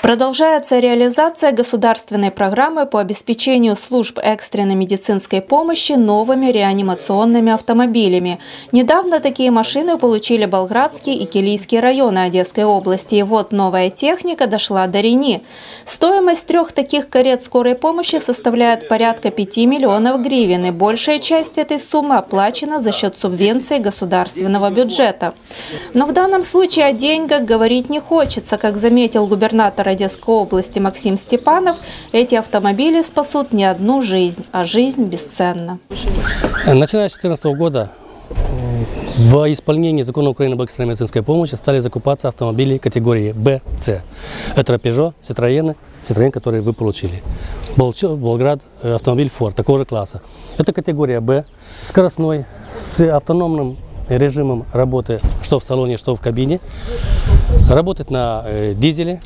Продолжается реализация государственной программы по обеспечению служб экстренной медицинской помощи новыми реанимационными автомобилями. Недавно такие машины получили Болградский и Килийский районы Одесской области. И вот новая техника дошла до Рени. Стоимость 3 таких карет скорой помощи составляет порядка 5 миллионов гривен. И большая часть этой суммы оплачена за счет субвенций государственного бюджета. Но в данном случае о деньгах говорить не хочется. Как заметил губернатор Одесской области Максим Степанов, эти автомобили спасут не одну жизнь, а жизнь бесценна. Начиная с 2014 года в исполнении закона Украины об экстренной медицинской помощи стали закупаться автомобили категории Б, С. Это Peugeot, Citroën, которые вы получили. Болград, автомобиль Ford такого же класса. Это категория Б, скоростной, с автономным режимом работы, что в салоне, что в кабине. Работает на дизеле.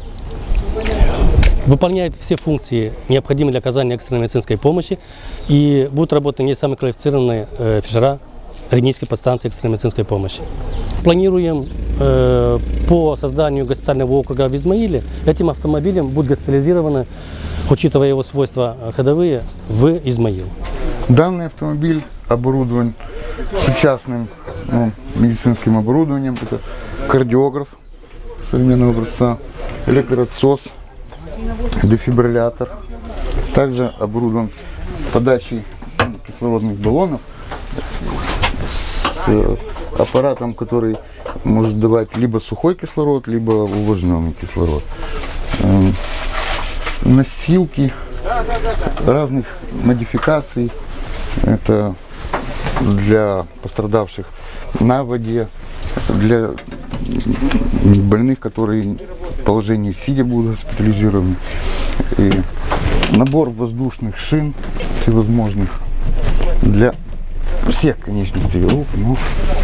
Выполняет все функции, необходимые для оказания экстренной медицинской помощи, и будут работать не самые квалифицированные фельдшера Ренийской подстанции экстренной медицинской помощи. Планируем по созданию госпитального округа в Измаиле этим автомобилем будет госпитализировано, учитывая его свойства ходовые, в Измаил. Данный автомобиль оборудован сучасным медицинским оборудованием. Это кардиограф современного образца, электроотсос, дефибриллятор. Также оборудован подачей кислородных баллонов с аппаратом, который может давать либо сухой кислород, либо увлажненный кислород. Носилки разных модификаций. Это для пострадавших на воде, для больных, которые в положении сидя будут госпитализированы. И набор воздушных шин всевозможных для всех конечностей рук, ног.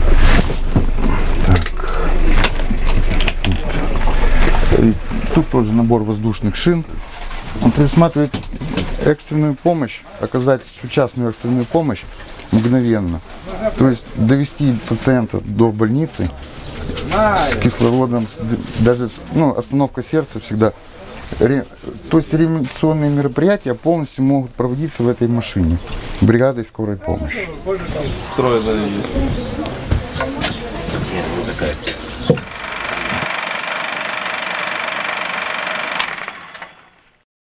И тут тоже набор воздушных шин. Он предусматривает экстренную помощь, оказать сучасную экстренную помощь мгновенно. То есть довести пациента до больницы с кислородом, даже остановка сердца всегда. То есть реанимационные мероприятия полностью могут проводиться в этой машине бригадой скорой помощи. Встроенная есть.